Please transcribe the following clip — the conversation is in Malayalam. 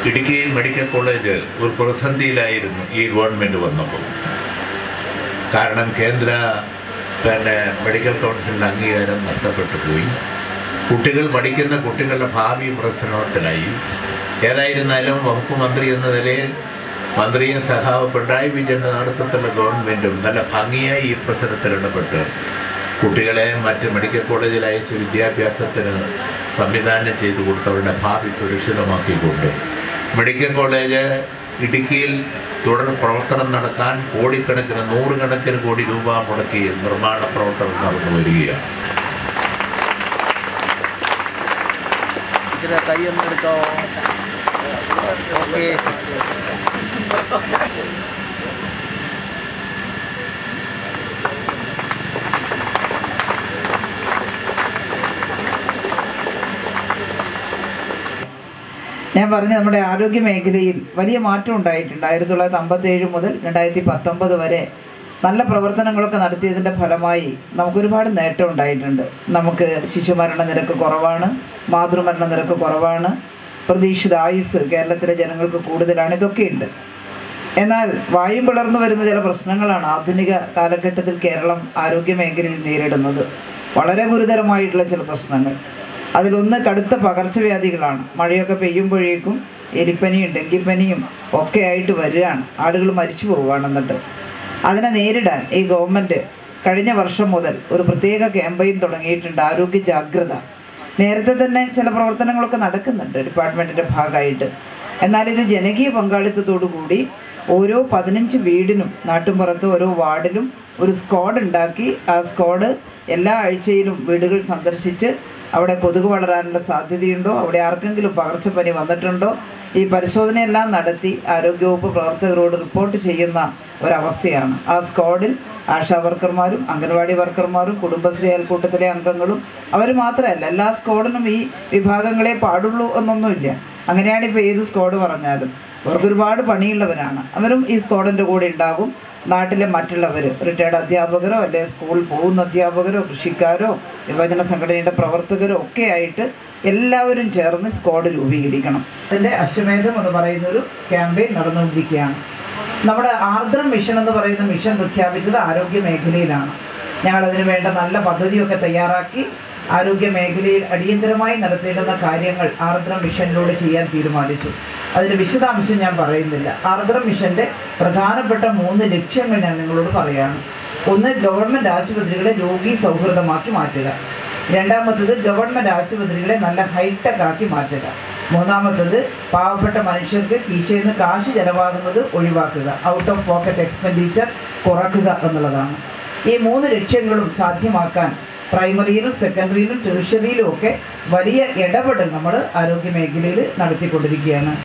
ഇടുക്കി മെഡിക്കൽ കോളേജ് ഒരു പ്രതിസന്ധിയിലായിരുന്നു ഈ ഗവൺമെൻറ് വന്നപ്പോൾ. കാരണം കേന്ദ്ര മെഡിക്കൽ കൗൺസിലിൻ്റെ അംഗീകാരം നഷ്ടപ്പെട്ടു പോയി. കുട്ടികൾ പഠിക്കുന്ന കുട്ടികളുടെ ഭാവി പ്രശ്നത്തിലായി. ഏതായിരുന്നാലും വകുപ്പ് മന്ത്രി എന്ന നിലയിൽ മന്ത്രിയും സഖാവ് പിണറായി വിജയൻ്റെ നേതൃത്വത്തിലുള്ള ഗവൺമെൻറ്റും നല്ല ഭംഗിയായി ഈ പ്രശ്നത്തിൽ ഇടപെട്ട് കുട്ടികളെ മറ്റ് മെഡിക്കൽ കോളേജിൽ അയച്ച് വിദ്യാഭ്യാസത്തിന് സംവിധാനം ചെയ്തു കൊടുത്തവരുടെ ഭാവി സുരക്ഷിതമാക്കിക്കൊണ്ട് മെഡിക്കൽ കോളേജ് ഇടുക്കിയിൽ തുടർ പ്രവർത്തനം നടത്താൻ കോടിക്കണക്കിന് 100 കണക്കിന് കോടി രൂപ മുടക്കി നിർമ്മാണ പ്രവർത്തനം നടന്നു വരികയാണ്. ഞാൻ പറഞ്ഞ നമ്മുടെ ആരോഗ്യ മേഖലയിൽ വലിയ മാറ്റം ഉണ്ടായിട്ടുണ്ട്. 1957 മുതൽ 2019 വരെ നല്ല പ്രവർത്തനങ്ങളൊക്കെ നടത്തിയതിൻ്റെ ഫലമായി നമുക്കൊരുപാട് നേട്ടം ഉണ്ടായിട്ടുണ്ട്. നമുക്ക് ശിശുമരണ നിരക്ക് കുറവാണ്, മാതൃമരണ നിരക്ക് കുറവാണ്, പ്രതീക്ഷിത ആയുസ് കേരളത്തിലെ ജനങ്ങൾക്ക് കൂടുതലാണ്. ഇതൊക്കെയുണ്ട്. എന്നാൽ വായും പിളർന്നു വരുന്ന ചില പ്രശ്നങ്ങളാണ് ആധുനിക കാലഘട്ടത്തിൽ കേരളം ആരോഗ്യ മേഖലയിൽ നേരിടുന്നത്. വളരെ ഗുരുതരമായിട്ടുള്ള ചില പ്രശ്നങ്ങൾ. അതിലൊന്ന് കടുത്ത പകർച്ചവ്യാധികളാണ്. മഴയൊക്കെ പെയ്യുമ്പോഴേക്കും എലിപ്പനിയും ഡെങ്കിപ്പനിയും ഒക്കെ ആയിട്ട് വരികയാണ്. ആളുകൾ മരിച്ചു പോവുകയാണ്. എന്നിട്ട് അതിനെ നേരിടാൻ ഈ ഗവൺമെൻറ് കഴിഞ്ഞ വർഷം മുതൽ ഒരു പ്രത്യേക ക്യാമ്പയിൻ തുടങ്ങിയിട്ടുണ്ട്, ആരോഗ്യ ജാഗ്രത. നേരത്തെ തന്നെ ചില പ്രവർത്തനങ്ങളൊക്കെ നടക്കുന്നുണ്ട് ഡിപ്പാർട്ട്മെൻറ്റിൻ്റെ ഭാഗമായിട്ട്. എന്നാൽ ഇത് ജനകീയ പങ്കാളിത്തത്തോടു കൂടി ഓരോ 15 വീടിനും നാട്ടുമ്പുറത്ത് ഓരോ വാർഡിലും ഒരു സ്ക്വാഡ് ഉണ്ടാക്കി ആ സ്ക്വാഡ് എല്ലാ ആഴ്ചയിലും വീടുകൾ സന്ദർശിച്ച് അവിടെ കൊതുക് വളരാനുള്ള സാധ്യതയുണ്ടോ, അവിടെ ആർക്കെങ്കിലും പകർച്ചപ്പനി വന്നിട്ടുണ്ടോ, ഈ പരിശോധനയെല്ലാം നടത്തി ആരോഗ്യവകുപ്പ് പ്രവർത്തകരോട് റിപ്പോർട്ട് ചെയ്യുന്ന ഒരവസ്ഥയാണ്. ആ സ്ക്വാഡിൽ ആശാ വർക്കർമാരും അംഗൻവാടി വർക്കർമാരും കുടുംബശ്രീ അയൽക്കൂട്ടത്തിലെ അംഗങ്ങളും അവർ മാത്രമല്ല, എല്ലാ സ്ക്വാഡിനും ഈ വിഭാഗങ്ങളെ പാടുള്ളൂ എന്നൊന്നുമില്ല. അങ്ങനെയാണ് ഇപ്പോൾ ഏത് സ്ക്വാഡ് പറഞ്ഞാലും. അവർക്കൊരുപാട് പണിയുള്ളവരാണ്. അവരും ഈ സ്ക്വാഡിൻ്റെ കൂടെ ഉണ്ടാകും. നാട്ടിലെ മറ്റുള്ളവർ റിട്ടയർഡ് അധ്യാപകരോ അല്ലെങ്കിൽ സ്കൂളിൽ പോകുന്ന അധ്യാപകരോ കൃഷിക്കാരോ യുവജന സംഘടനയുടെ പ്രവർത്തകരോ ഒക്കെ ആയിട്ട് എല്ലാവരും ചേർന്ന് സ്ക്വാഡ് രൂപീകരിക്കണം. അതിൻ്റെ അശ്വമേധം എന്ന് പറയുന്നൊരു ക്യാമ്പയിൻ നടന്നുകൊണ്ടിരിക്കുകയാണ്. നമ്മുടെ ആർദ്രം മിഷൻ എന്ന് പറയുന്ന മിഷൻ പ്രഖ്യാപിച്ചത് ആരോഗ്യ മേഖലയിലാണ്. ഞങ്ങളതിന് വേണ്ട നല്ല പദ്ധതിയൊക്കെ തയ്യാറാക്കി ആരോഗ്യ മേഖലയിൽ അടിയന്തരമായി നടത്തേണ്ടുന്ന കാര്യങ്ങൾ ആർദ്രം മിഷനിലൂടെ ചെയ്യാൻ തീരുമാനിച്ചു. അതിൻ്റെ വിശദാംശം ഞാൻ പറയുന്നില്ല. ആർദ്രം മിഷൻ്റെ പ്രധാനപ്പെട്ട 3 ലക്ഷ്യങ്ങൾ ഞാൻ നിങ്ങളോട് പറയുകയാണ്. ഒന്ന്, ഗവൺമെൻറ് ആശുപത്രികളെ രോഗി സൗഹൃദമാക്കി മാറ്റുക. രണ്ടാമത്തത്, ഗവൺമെൻറ് ആശുപത്രികളെ നല്ല ഹൈടെക് ആക്കി മാറ്റുക. മൂന്നാമത്തത്, പാവപ്പെട്ട മനുഷ്യർക്ക് കീശയിൽ നിന്ന് കാശ് ചെലവാകുന്നത് ഒഴിവാക്കുക, ഔട്ട് ഓഫ് പോക്കറ്റ് എക്സ്പെൻഡിച്ചർ കുറക്കുക എന്നുള്ളതാണ്. ഈ 3 ലക്ഷ്യങ്ങളും സാധ്യമാക്കാൻ പ്രൈമറിയിലും സെക്കൻഡറിയിലും ടെറിഷറിയിലും ഒക്കെ വലിയ ഇടപെടൽ നമ്മൾ ആരോഗ്യ മേഖലയിൽ നടത്തിക്കൊണ്ടിരിക്കുകയാണ്.